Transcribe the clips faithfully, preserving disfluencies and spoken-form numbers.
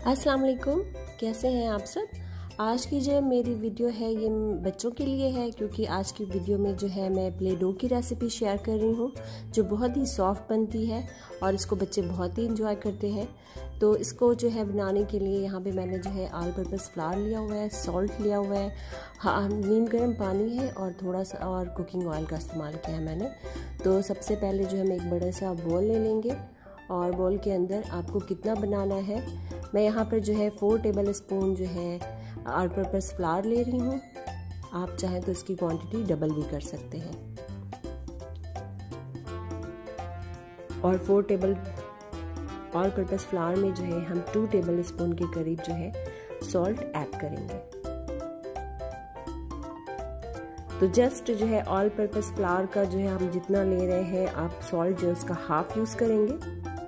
अस्सलाम वालेकुम, कैसे हैं आप सब। आज की जो मेरी वीडियो है ये बच्चों के लिए है, क्योंकि आज की वीडियो में जो है मैं प्ले डो की रेसिपी शेयर कर रही हूँ जो बहुत ही सॉफ्ट बनती है और इसको बच्चे बहुत ही इंजॉय करते हैं। तो इसको जो है बनाने के लिए यहाँ पे मैंने जो है ऑल पर्पस फ्लावर लिया हुआ है, सॉल्ट लिया हुआ है, हाँ नीम गर्म पानी है और थोड़ा सा और कुकिंग ऑयल का इस्तेमाल किया है मैंने। तो सबसे पहले जो है हम एक बड़ा सा बोल ले लेंगे और बोल के अंदर आपको कितना बनाना है, मैं यहाँ पर जो है फोर टेबल स्पून जो है ऑल पर्पस फ्लावर ले रही हूँ। आप चाहें तो इसकी क्वांटिटी डबल भी कर सकते हैं। और four table all purpose flour में जो है हम टू टेबल स्पून के करीब जो है सॉल्ट ऐड करेंगे। तो जस्ट जो है ऑल पर्पस फ्लावर का जो है हम जितना ले रहे हैं, आप सॉल्ट जो है उसका हाफ यूज करेंगे।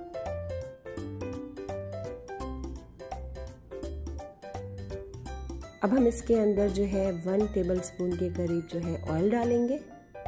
अब हम इसके अंदर जो है वन टेबल स्पून के करीब जो है ऑयल डालेंगे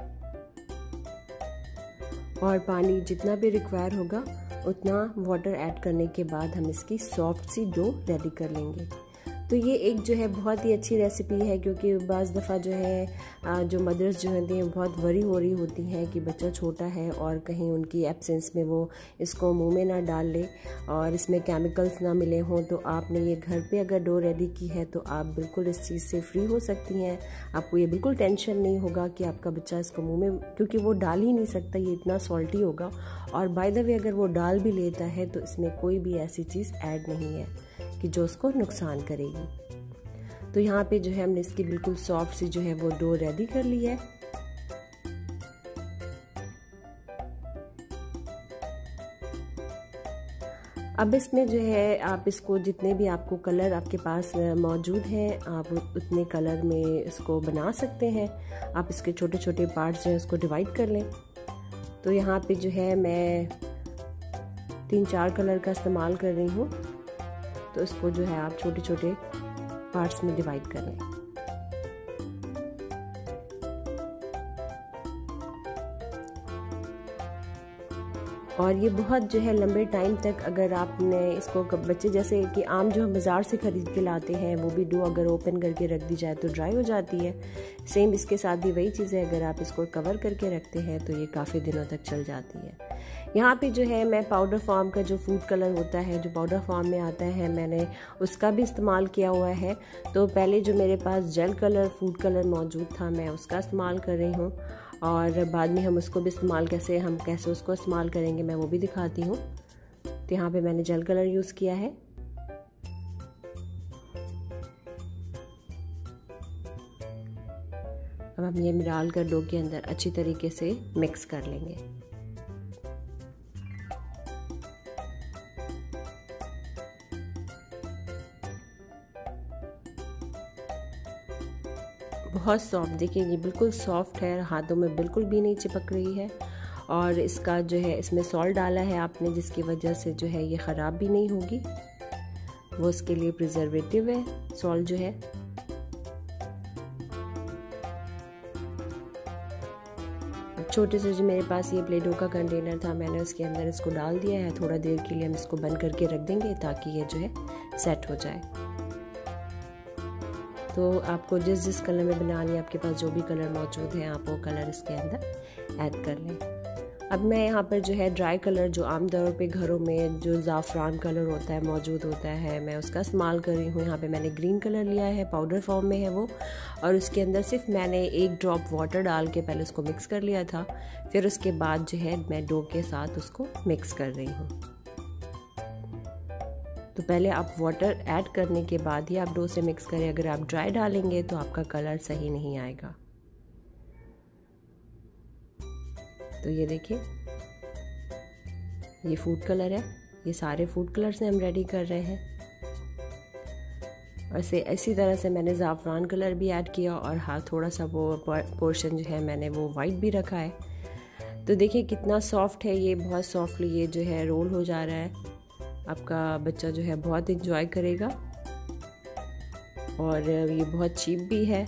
और पानी जितना भी रिक्वायर होगा उतना वाटर ऐड करने के बाद हम इसकी सॉफ्ट सी डो रेडी कर लेंगे। तो ये एक जो है बहुत ही अच्छी रेसिपी है, क्योंकि बाज़ दफ़ा जो है जो मदर्स जो होती हैं बहुत वरी हो रही होती हैं कि बच्चा छोटा है और कहीं उनकी एब्सेंस में वो इसको मुंह में ना डाल ले और इसमें केमिकल्स ना मिले हों। तो आपने ये घर पे अगर डो रेडी की है तो आप बिल्कुल इस चीज़ से फ्री हो सकती हैं। आपको ये बिल्कुल टेंशन नहीं होगा कि आपका बच्चा इसको मुँह में, क्योंकि वो डाल ही नहीं सकता, ये इतना सॉल्टी होगा। और बाय द वे अगर वो डाल भी लेता है तो इसमें कोई भी ऐसी चीज़ ऐड नहीं है कि जो उसको नुकसान करेगी। तो यहाँ पे जो है हमने इसकी बिल्कुल सॉफ्ट सी जो है वो डो रेडी कर ली है। अब इसमें जो है आप इसको जितने भी आपको कलर आपके पास मौजूद हैं आप उतने कलर में इसको बना सकते हैं। आप इसके छोटे छोटे पार्ट्स जो है उसको डिवाइड कर लें। तो यहाँ पे जो है मैं तीन चार कलर का इस्तेमाल कर रही हूँ, तो इसको जो है आप छोटे छोटे पार्ट्स में डिवाइड कर लें। और ये बहुत जो है लंबे टाइम तक अगर आपने इसको, बच्चे जैसे कि आम जो हम बाज़ार से ख़रीद के लाते हैं वो भी डो अगर ओपन करके रख दी जाए तो ड्राई हो जाती है, सेम इसके साथ भी वही चीज़ है। अगर आप इसको कवर करके रखते हैं तो ये काफ़ी दिनों तक चल जाती है। यहाँ पे जो है मैं पाउडर फॉर्म का जो फूड कलर होता है, जो पाउडर फॉर्म में आता है, मैंने उसका भी इस्तेमाल किया हुआ है। तो पहले जो मेरे पास जेल कलर फूड कलर मौजूद था मैं उसका इस्तेमाल कर रही हूँ, और बाद में हम उसको भी इस्तेमाल कैसे हम कैसे उसको इस्तेमाल करेंगे मैं वो भी दिखाती हूँ। तो यहाँ पे मैंने जेल कलर यूज़ किया है। अब हम ये मिलाल कर डो के अंदर अच्छी तरीके से मिक्स कर लेंगे। बहुत सॉफ्ट, देखिए ये बिल्कुल सॉफ्ट है, हाथों में बिल्कुल भी नहीं चिपक रही है। और इसका जो है इसमें सॉल्ट डाला है आपने, जिसकी वजह से जो है ये ख़राब भी नहीं होगी, वो उसके लिए प्रिजर्वेटिव है सॉल्ट जो है। छोटे से जो मेरे पास ये प्ले डो का कंटेनर था, मैंने उसके अंदर इसको डाल दिया है। थोड़ा देर के लिए हम इसको बंद करके रख देंगे ताकि ये जो है सेट हो जाए। तो आपको जिस जिस कलर में बनानी है, आपके पास जो भी कलर मौजूद है आप वो कलर इसके अंदर ऐड कर लें। अब मैं यहाँ पर जो है ड्राई कलर जो आमतौर पे घरों में जो ज़ाफ़रान कलर होता है मौजूद होता है, मैं उसका इस्तेमाल कर रही हूँ। यहाँ पे मैंने ग्रीन कलर लिया है, पाउडर फॉर्म में है वो, और उसके अंदर सिर्फ मैंने एक ड्रॉप वाटर डाल के पहले उसको मिक्स कर लिया था। फिर उसके बाद जो है मैं डो के साथ उसको मिक्स कर रही हूँ। तो पहले आप वाटर ऐड करने के बाद ही आप डो से मिक्स करें। अगर आप ड्राई डालेंगे तो आपका कलर सही नहीं आएगा। तो ये देखिए ये फूड कलर है, ये सारे फूड कलर से हम रेडी कर रहे हैं। और से इसी तरह से मैंने ज़ाफ़रान कलर भी ऐड किया और हाँ थोड़ा सा वो पोर्शन जो है मैंने वो वाइट भी रखा है। तो देखिए कितना सॉफ्ट है ये, बहुत सॉफ्टली ये जो है रोल हो जा रहा है। आपका बच्चा जो है बहुत इंजॉय करेगा और ये बहुत चीप भी है।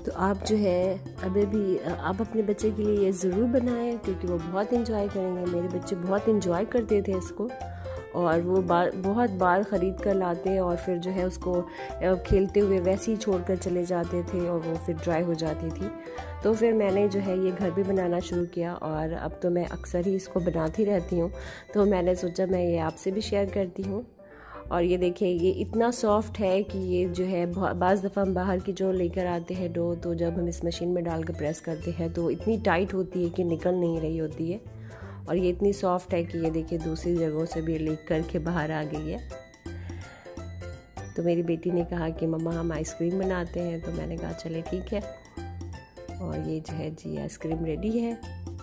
तो आप जो है अभी भी आप अपने बच्चे के लिए ये ज़रूर बनाएं, क्योंकि वो बहुत इंजॉय करेंगे। मेरे बच्चे बहुत इंजॉय करते थे इसको, और वो बार बहुत बार ख़रीद कर लाते हैं और फिर जो है उसको खेलते हुए वैसे ही छोड़ कर चले जाते थे और वो फिर ड्राई हो जाती थी। तो फिर मैंने जो है ये घर भी बनाना शुरू किया, और अब तो मैं अक्सर ही इसको बनाती रहती हूँ। तो मैंने सोचा मैं ये आपसे भी शेयर करती हूँ। और ये देखिए ये इतना सॉफ्ट है कि ये जो है बाज़ दफ़ा हम बाहर की जो लेकर आते हैं डो, तो जब हम इस मशीन में डाल कर प्रेस करते हैं तो इतनी टाइट होती है कि निकल नहीं रही होती है। और ये इतनी सॉफ्ट है कि ये देखिए दूसरी जगहों से भी लीक करके बाहर आ गई है। तो मेरी बेटी ने कहा कि मम्मा हम आइसक्रीम बनाते हैं, तो मैंने कहा चले ठीक है। और ये जो है जी आइसक्रीम रेडी है।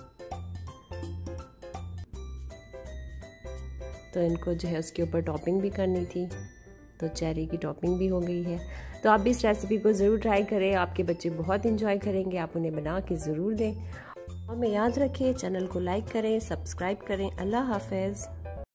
तो इनको जो है उसके ऊपर टॉपिंग भी करनी थी, तो चेरी की टॉपिंग भी हो गई है। तो आप भी इस रेसिपी को ज़रूर ट्राई करें, आपके बच्चे बहुत इंजॉय करेंगे। आप उन्हें बना के ज़रूर दें। और मैं याद रखें, चैनल को लाइक करें, सब्सक्राइब करें। अल्लाह हाफ़िज़।